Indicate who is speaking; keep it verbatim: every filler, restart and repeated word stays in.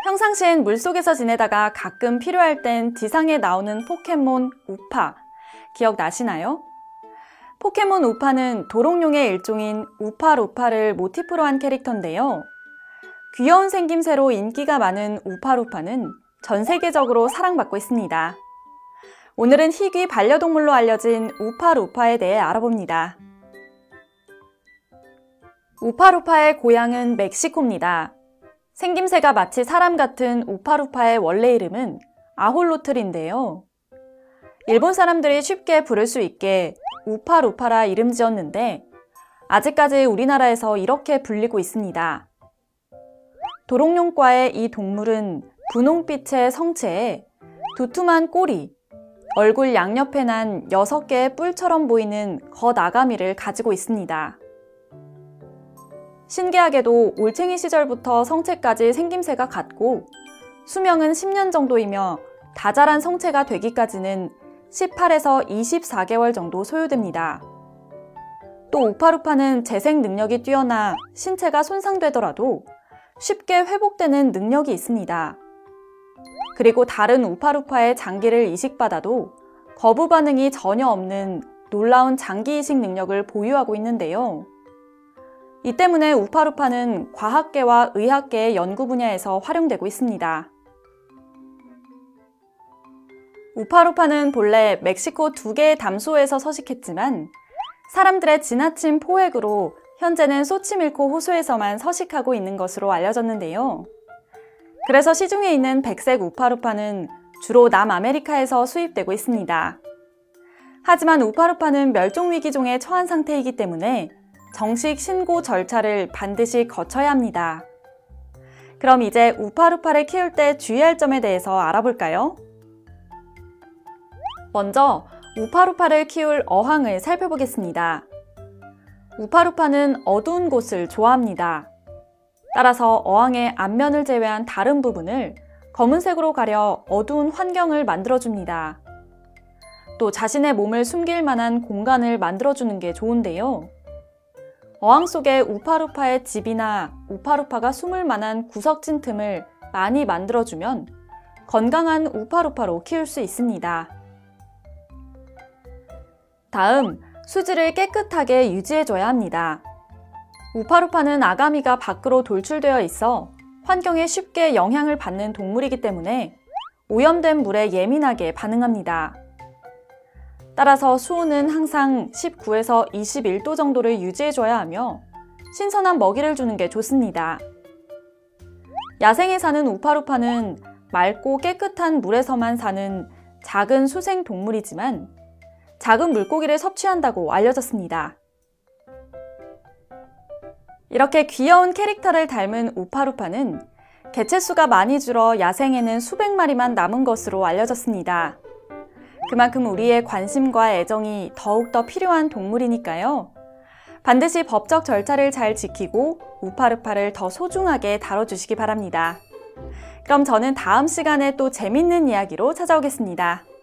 Speaker 1: 평상시엔 물속에서 지내다가 가끔 필요할 땐 지상에 나오는 포켓몬 우파, 기억나시나요? 포켓몬 우파는 도롱뇽의 일종인 우파루파를 모티프로 한 캐릭터인데요. 귀여운 생김새로 인기가 많은 우파루파는 전 세계적으로 사랑받고 있습니다. 오늘은 희귀 반려동물로 알려진 우파루파에 대해 알아봅니다. 우파루파의 고향은 멕시코입니다. 생김새가 마치 사람 같은 우파루파의 원래 이름은 아홀로틀인데요. 일본 사람들이 쉽게 부를 수 있게 우파루파라 이름 지었는데 아직까지 우리나라에서 이렇게 불리고 있습니다. 도롱뇽과의 이 동물은 분홍빛의 성체에 두툼한 꼬리, 얼굴 양옆에 난 여섯 개의 뿔처럼 보이는 겉아가미를 가지고 있습니다. 신기하게도 올챙이 시절부터 성체까지 생김새가 같고 수명은 십 년 정도이며 다 자란 성체가 되기까지는 십팔에서 이십사 개월 정도 소요됩니다. 또 우파루파는 재생 능력이 뛰어나 신체가 손상되더라도 쉽게 회복되는 능력이 있습니다. 그리고 다른 우파루파의 장기를 이식받아도 거부 반응이 전혀 없는 놀라운 장기 이식 능력을 보유하고 있는데요. 이 때문에 우파루파는 과학계와 의학계의 연구 분야에서 활용되고 있습니다. 우파루파는 본래 멕시코 두 개의 담소에서 서식했지만 사람들의 지나친 포획으로 현재는 소치밀코 호수에서만 서식하고 있는 것으로 알려졌는데요. 그래서 시중에 있는 백색 우파루파는 주로 남아메리카에서 수입되고 있습니다. 하지만 우파루파는 멸종위기종에 처한 상태이기 때문에 정식 신고 절차를 반드시 거쳐야 합니다. 그럼 이제 우파루파를 키울 때 주의할 점에 대해서 알아볼까요? 먼저 우파루파를 키울 어항을 살펴보겠습니다. 우파루파는 어두운 곳을 좋아합니다. 따라서 어항의 앞면을 제외한 다른 부분을 검은색으로 가려 어두운 환경을 만들어줍니다. 또 자신의 몸을 숨길 만한 공간을 만들어주는 게 좋은데요. 어항 속에 우파루파의 집이나 우파루파가 숨을 만한 구석진 틈을 많이 만들어주면 건강한 우파루파로 키울 수 있습니다. 다음, 수질을 깨끗하게 유지해줘야 합니다. 우파루파는 아가미가 밖으로 돌출되어 있어 환경에 쉽게 영향을 받는 동물이기 때문에 오염된 물에 예민하게 반응합니다. 따라서 수온은 항상 십구에서 이십일 도 정도를 유지해줘야 하며 신선한 먹이를 주는 게 좋습니다. 야생에 사는 우파루파는 맑고 깨끗한 물에서만 사는 작은 수생 동물이지만 작은 물고기를 섭취한다고 알려졌습니다. 이렇게 귀여운 캐릭터를 닮은 우파루파는 개체수가 많이 줄어 야생에는 수백 마리만 남은 것으로 알려졌습니다. 그만큼 우리의 관심과 애정이 더욱더 필요한 동물이니까요. 반드시 법적 절차를 잘 지키고 우파루파를 더 소중하게 다뤄주시기 바랍니다. 그럼 저는 다음 시간에 또 재밌는 이야기로 찾아오겠습니다.